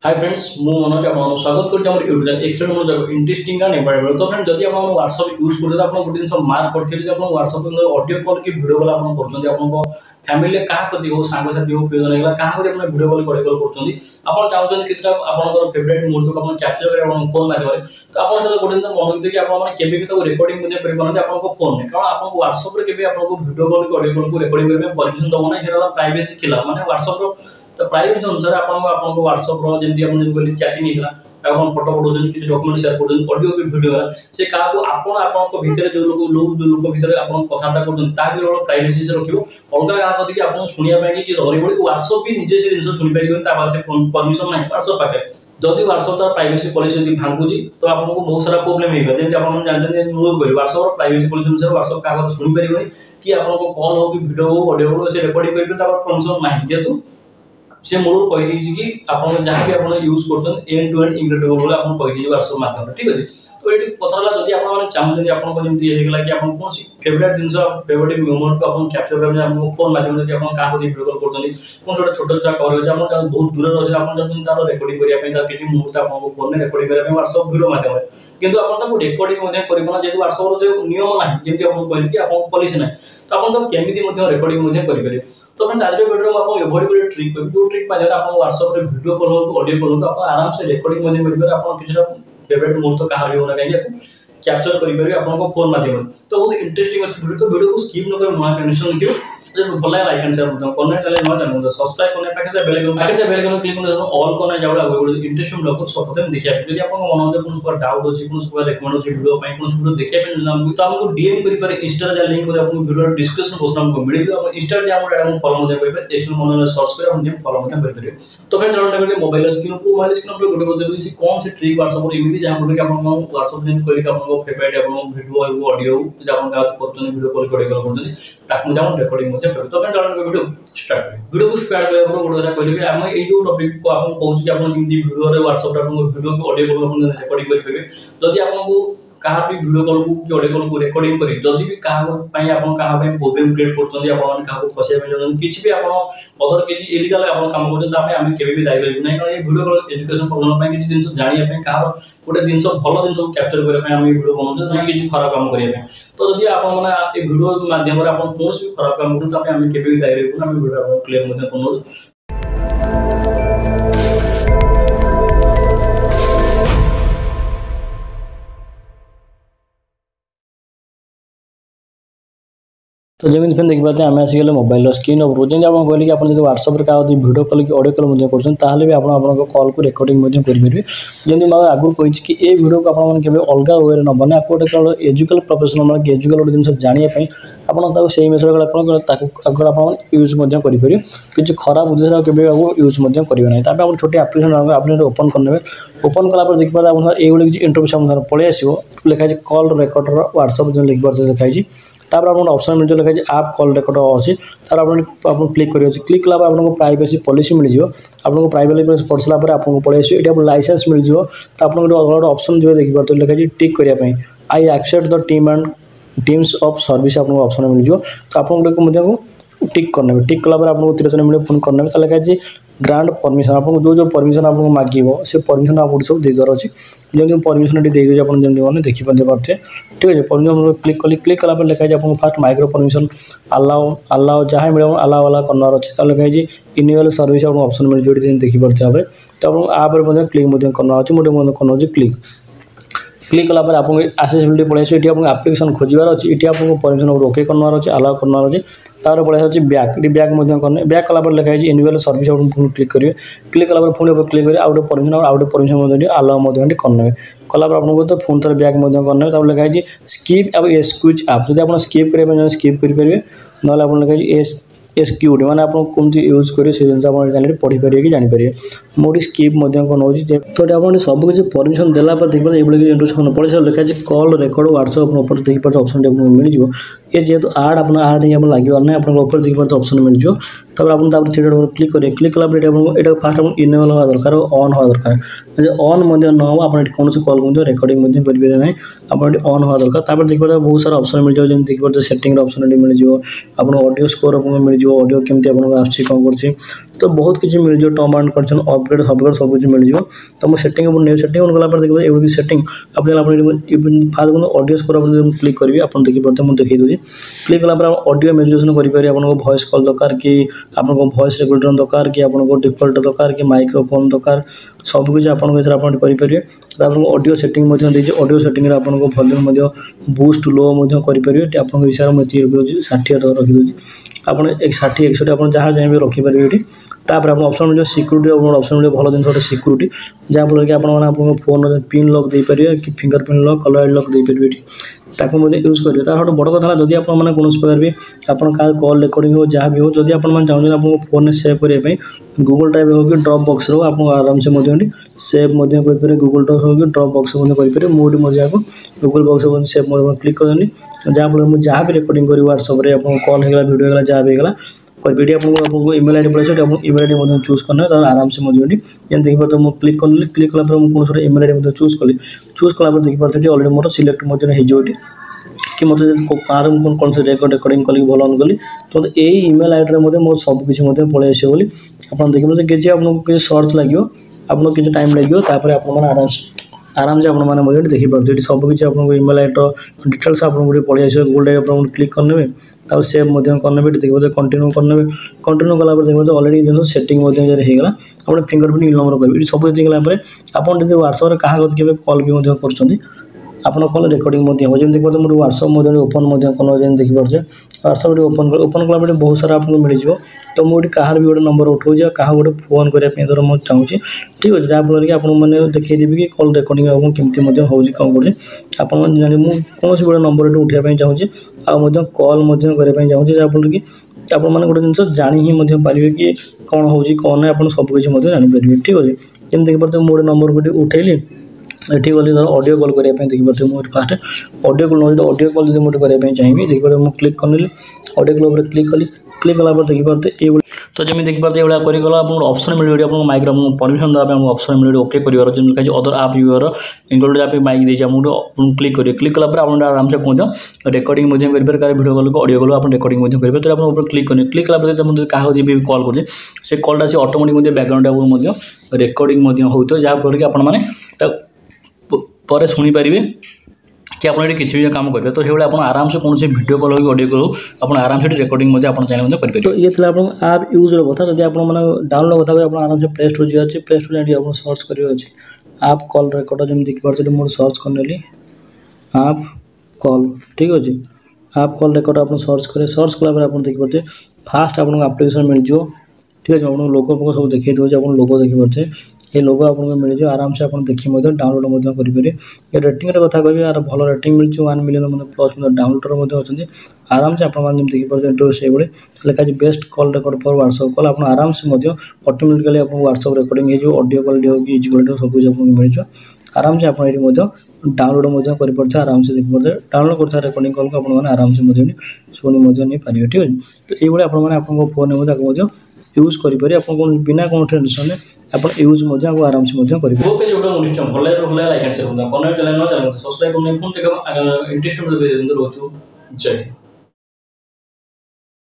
Hi friends मु मनोज आपन स्वागत करते हमर YouTube channel extreme Manoj interesting and informative. तो फ्रेंड जदि आपन व्हाट्सएप यूज करते आपन गोटे दिन मार्क करथिले जे आपन व्हाट्सएप में ऑडियो कॉल की वीडियो कॉल आपन करछन आपन को फैमिली कहा कति हो सांग साथी हो प्रियजन हेला कहा कति आपन वीडियो कॉल करे कॉल करछन आपन चाहउछन किछटा आपन को फेवरेट मुहूर्त को आपन कैप्चर करे आपन फोन माध्यम तो आपन से गोटे दिन मन कि आपन माने केबे भी तो रिकॉर्डिंग मध्ये करि पारन आपन को फोन में कारण आपन व्हाट्सएप रे केबे आपन को वीडियो कॉल की ऑडियो कॉल को रिकॉर्डिंग करे परमिशन दबो नै हेला प्राइवेसी खिलाफ माने व्हाट्सएप रो तो प्राइवेसी अनुसार आपन को व्हाट्सएप रो जेंति आपन कहली चैटिंग हेला आपन फोटो पठौछन किछ डॉक्यूमेंट शेयर करछन ऑडियो भी वीडियो से का को आपन को भीतर जो लोग भीतर आपन कथाटा करछन ता भी रो प्राइवेसी से रखियो अलगा का कथि कि आपन सुनिया पाए कि धरि बडी व्हाट्सएप भी निजे से जिंस सुनि पारियो ता बासे परमिशन नै व्हाट्सएप पाके जदि व्हाट्सएप तार प्राइवेसी पॉलिसी यदि भांगुजी तो आपन को बहुत सारा प्रॉब्लम हेबा जेंति आपन जानछन नो करि व्हाट्सएप रो प्राइवेसी पॉलिसी अनुसार व्हाट्सएप का कथा सुनि पारियो कि आपन को कॉल हो कि वीडियो हो ऑडियो हो से रिकॉर्डिंग करियो ता परमिशन नै जेतु से मूल कहि दी कि आपन जहां भी आपन यूज करछन एंड टू एंड इंक्रिप्टेबल बोले आपन कहि दी व्हाट्सएप माध्यम ठीक अछि तो एटी पथरला जदि आपन माने चाहउछन आपन को जेमति हे गेला कि आपन कोन सी फेवरेट जिंस फेवरेट मोमेंट को आपन कैप्चर करबे आपन फोन माध्यम जदि आपन का को वीडियो कॉल करछन कोन छोटा छोटा छुआ कर हो आपन बहुत दूर रह आपन जदि तार रिकॉर्डिंग करिया पे तार किछि मुहूर्त आपन को फोन में रिकॉर्डिंग करिया पे व्हाट्सएप वीडियो माध्यम किंतु आपन ताको रिकॉर्डिंग मध्ये करबना जेतु व्हाट्सएप रो जे नियम नाही जेमति आपन कहली कि आपन पॉलिसी नाही तो आपन तो केमिति मध्ये रिकॉर्डिंग मध्ये करि पारे तो मैं आज वीडियो में आपन एभरी बडी ट्रिक जो ट्रिक माने आपन व्हाट्सएप रे वीडियो कॉल को ऑडियो कॉल को आपन आराम से रिकॉर्डिंग मध्ये करि पारे आपन किछटा फेवरेट मुहूर्त कहा भी होना चाहिए कैप्चर करि पारे आपन को फोन माध्यम तो बहुत इंटरेस्टिंग अछि वीडियो को स्किप न कर नया टेंशन लिखियो जे भला लाइक एंड शेयर करते कमेंट चैनल न जानू सब्सक्राइब करने पाके बेल आइकन क्लिक करने ऑल करना जावला इंटरेस्टिंग ब्लॉग सब प्रथम देखिया यदि आपन मन होते कोन सुपर डाउट अछि कोन सुपर रेकमेंड अछि वीडियो पई कोन सुपर देखिया पे हमको तो हमको डीएम करि पारे इंस्टा जा लिंक कर आपन वीडियो डिस्क्रिप्शन बॉक्स में हमको मिल हम इंस्टा जे हम फॉलो मते करिबे एक्चुअली मन में सर्च कर हम फॉलो मते करि पारे तो फ्रेंड जरूर ने मोबाइल स्क्रीन पर गोटे बोलते कि कौन से ट्रिक व्हाट्सएप पर इमिति जहां बोले कि आपन व्हाट्सएप लिंक करि आपन को फेवरेट आपन वीडियो ऑडियो जे आपन का करछन वीडियो कॉल करछन ताकू जाम रिकॉर्डिंग मते कर तो फ्रेंड वीडियो स्टार्ट वीडियो को स्टार्ट करबा पर गोटे कथा कहले कि हम ए जो टॉपिक को आपन कहू कि आपन किंती वीडियो रे व्हाट्सएप आपन वीडियो को ऑडियो कॉल आपन रिकॉर्डिंग कर पेबे जदि आपन को कहा भी वीडियो कॉल को कि ऑडियो कॉल को रिकॉर्डिंग करी जदि भी कहा पई आपन कहा पई प्रॉब्लम क्रिएट करछन आपन मान कहा को फसे पे जन किछ भी आपन अदर के इलीगल आपन काम करछन तापे हम केबे भी दाई करबो नै कारण ए वीडियो कॉल एजुकेशन प्रॉब्लम पई किछ दिन जानिया पई कहा गोटे दिन भलो दिन कैप्चर करे पई हम वीडियो बनौछन नै किछ खराब काम करिया पई तो जदि आपन माने ए वीडियो माध्यम रे आपन कोन भी खराब काम करछन तापे हम केबे भी दाई करबो हम वीडियो आपन क्लियर मते बनौ तो जमीन फैन देखि पाते आम आसिगले मोबाइल स्क्रीन ऊपर जमी आप कहले कि आप व्हाट्सएप रे का वीडियो कॉल कि ऑडियो कॉल करछन ताहले भी आप कॉल को रिकॉर्डिंग कर पारे जमी मैं आगु कहि कि ए वीडियो को आप अलग वे न बना आप गोटे एजुकल प्रोफेशनल मतलब एजुकल गोटे जिन जानापी आपको से मेथड आप यूज करेंगे किसी खराब उद्देश्य के यूज करेंगे आप छोटे आप्लिकेशन ओपन करने ओपन कलापर देखिए आप ये किसी इंटरव्यू पलि आसो लिखाई कॉल रेकर्डर व्हाट्सएप जो लिखिपार लिखाई तापर आप ऑप्शन मिल लिखाई आप कॉल रेकर्ड अच्छी तार आप क्लिक करेंगे क्लिक कला आपको प्राइवेसी पॉलिसी मिल जाए आपको प्राइवेसी पढ़ सारापर आपको पलि आस ये लाइसेंस मिल जाए तो आप गोटे ऑप्शन जो देखिए लिखाई टिक करने I accept the term and terms of service आपको ऑप्शन मिल जाए तो आपको टिक करने टिक कलापर आपको तीर चिन्ह मिले फोन करने तो लिखाई ग्रांट परमिशन आपको जो परमिशन आपको मांग से परमिशन आपको सब देदार अच्छी जमी परमिशन देदेजी आप मैंने देखिए पार्थे ठीक है परमिशन क्लिक कली क्लिक कलापर लिखाई आपको first micro permission allow allow जहाँ मिले अलाउ अलाउ करना अच्छे तो लिखाई इनेबल सर्विस आपको ऑप्शन मिल जाए देखिए भाई तो आप क्लिक करना अच्छे मुझे करना क्लिक क्लिक कलापर आपको एक्सेसिबिलिटी पलि आस एप्लिकेशन खोजार अच्छी ये आपको परमिशन ओके करना अच्छे अलाउ करना अच्छे तार पलि आस बैक ये बैक करने बैक कलापर लिखाई इनेबल सर्विस आप क्लिक करेंगे क्लिक कलापर पुणी क्लिक करेंगे out permission out permission allow करने कलापर आपको तो फोन थोड़ा बैक करने तब लिखाई स्किप अब स्क्विच आप जब आप स्किप करेंगे स्किप करेंगे ना आप लिखाई एसक्यूटी मैंने आपको कमी यूज करेंगे से जिन आप पढ़ी पारे कि जानीपारे मोटी स्किप नौजी तो आप सब किसी परमिशन देला देखिए ये इंट्रोडक्शन पड़े लिखाई कॉल रेकर्ड व्हाट्सएप ऊपर देखिए ऑप्शन मिल जाए ये जेहतु आड आप आड नहीं लगे ना आप देखिए ऑप्शन मिल जाए तब आप क्लिक करेंगे क्लिक कलापर ये फास्ट आप इनेबल हवा दरकार ऑन हवा दरकार ऑन न हो आप कौन कॉल रेकर्डिंग करेंगे ना आप ऑन हवा दरकार देखिए बहुत सारा ऑप्शन मिल जाए देखिए सेटिंग ऑप्शन मिल जाए आप ऑडियो स्कोर मिल जाए ऑडियो केमती आपको आसुच्छी कौन कर तो बहुत किसी मिल जो term and condition upgrade software सब कुछ मिल जो तो मो सेटिंग न्यू सेटिंग गला पर देखिए एवरी सेटिंग अपन फास्ट को ऑडियो स्कोर अपन क्लिक करिवे अपन देखि परते मु देखि दोजी क्लिक कला पर ऑडियो मॉड्यूलेशन करि पारे अपन को वॉइस कॉल दरकार कि अपन को वॉइस रेकॉर्डर दरकार कि अपन को डिफॉल्ट दरकार कि माइक्रोफोन दरकार सब कुछ अपन को अपन करि पारे अपन ऑडियो सेटिंग मध्ये देछि ऑडियो सेटिंग रे अपन को वॉल्यूम मध्ये बूस्ट लो मध्ये करि पारे अपन को विचार मध्ये रखि 60 रखि दोछि अपन 60 61 अपन जहाँ चाहिए रखी पारे ये तापर आप ऑप्शन जो सिक्यूरिटी ऑप्शन मिले भल जिन सिक्यूरिटी जहाँ फल कि आप फोन पिन लॉक दे पारे कि फिंगरप्रिंट लॉक कलर लॉक दे पारे ताको मध्य यूज करेंगे तार गोटे बड़ कथा जदि आप कौन प्रकार भी आप कॉल रिकॉर्डिंग हो जहाँ भी हो जदि आप चाहते आपको फोन में सेव करने गूगल ड्राइव हो कि ड्रॉप बॉक्स रो आप आराम से सेव करेंगे गूगल ड्राइव हो कि ड्रॉप बॉक्स करेंगे मुझे मजा को गूगल बॉक्स सेव क्लिक कर जहाँ फल मुझे जहाँ भी रिकॉर्डिंग करी व्हाट्सएप रे आप कॉल होगा वीडियो होगा जहाँ भी होगा करी आपको ईमेल आईडी पड़े ईमेल आईडी चूज करना तो आराम से मुझे देखिए पार्थ मुझे क्लिक कली क्लिक कलापर मुझे कौन ईमेल आईडी चूज कली चूज कलापर देखिए पार्थ ऑलरेडी मोर सिलेक्ट हो कि मतलब कार कौन से रेकर्डिंग कली भल ऑन कली तो मतलब यही ईमेल आईडी में मोर सब किसी पलि आस आप देखिए मतलब किसी आपको किसी सर्च लगे आपको किसी टाइम लगे आराम से आपने देखी पार्थे सब किसी आपको ईमेल आईडी डिटेल्स आपको पलि आस गूगल ड्राइव आप क्लिक करने तब सेव करने देखिए कंटिन्यू करने कंटिन्यू कलापर देखिए ऑलरेडी जो सेटिंग होगा आप फिंगरप्रिंट नंबर करेंगे सब देखला आप व्हाट्सएप क्या कॉल भी कर आपन कॉल रिकॉर्डिंग हो जमी देखिए मोर व्हाट्सएप ओपन कल देखिए व्हाट्सएप ओपन कला बहुत सारा आपको मिल जाए तो मुझे कहार भी गोटे नंबर उठाऊँ कहा गोटे फोन करने धर मुझे चाहूँगी ठीक अच्छे जहाँफल कि आपने देखीदेवी कि कॉल रिकॉर्डिंग केमती हो कौन कर आप कौन गोटे नंबर उठाई चाहूँगी आ कॉल करने चाहूँगी जहाँफल कि आप गोटे जिन जानी ही पारे कि कौन हो कौन ना आप सबकि जानीपर ठीक अच्छे जमी देखिए पार्थे मोटे नंबर को उठेली ये गली धर ऑडियो कॉल करने देखिए पार्थे मुझे first audio call audio call जो मुझे करने चाहिए देखिए मुझे क्लिक करनी ऑडियो कॉल पर क्लिक कली क्लिक कलापर देखिए पार्थे ये तो जमी देखिए पार्थे ये करगला आप ऑप्शन मिले आपको माइक परमिशन देवा ऑप्शन मिले ओके कर अदर आप यूर इंक्लूड आप माइक देती आपको क्लिक करेंगे क्लिक कलापर आप आराम से कहते रिकॉर्डिंग करेंगे कार वीडियो कॉल ऑडियो कॉल आप रिकॉर्डिंग करेंगे तो आप क्लिक करेंगे क्लिक कलापर मुझे क्या भी कॉल कर से कॉलटा से ऑटोमेटिक बैकग्राउंड आपको रिकॉर्डिंग होता है जहाँफल कि आप पर शुणी पारे कि आप किसी भी काम करेंगे तो ये आप आराम से कौन से वीडियो कॉल हो ऑडियो कॉल हो आप आराम से रिकॉर्डिंग चैनल करेंगे तो ये आप यूज कथा जब आप डाउनलोड कथा आप आराम से प्ले स्टोर जाए प्ले स्टोर आप सर्च कर आप कॉल रिकॉर्डर जमी देखिए पार्थे मोर सर्च करने आप कॉल ठीक अच्छे आप कॉल रिकॉर्डर आप सर्च करें सर्च कलापर आप देखिए पार्थे फास्ट आपको एप्लिकेशन मिल जाए ठीक है आपको लोगो फोगो सब देखिए दूसरे आप लोगो देखिए पार्थे ये लोगो आपको मिल जाए आराम से आप देखिए डाउनलोड करेंगे ये रेटिंग कथा कह यार भल रेटिंग मिल 1 मिलियन प्लस डाउनलोडर अच्छा आराम से आप देखिए पार्थे इंटरव्यू से लिखा best call record for WhatsApp call आप आराम से ऑटोमेटिकली आप व्हाट्सएप रिकॉर्डिंग हो ऑडियो क्वालिटी हो कि इजी क्वालिटी हो सब कुछ आपको मिल जाए आराम से आप डाउनलोड कर आराम से देखिए पार्थे डाउनलोड कर रिकॉर्डिंग कॉल को आप आराम से शुणी पारे ठीक है तो ये आप फोन में यूज करेंगे आप बिना कौन टेंशन आप यूज आराम से करेंगे भल लाइक एंड शेयर करें सब्सक्राइब करने इंटरेस्ट जय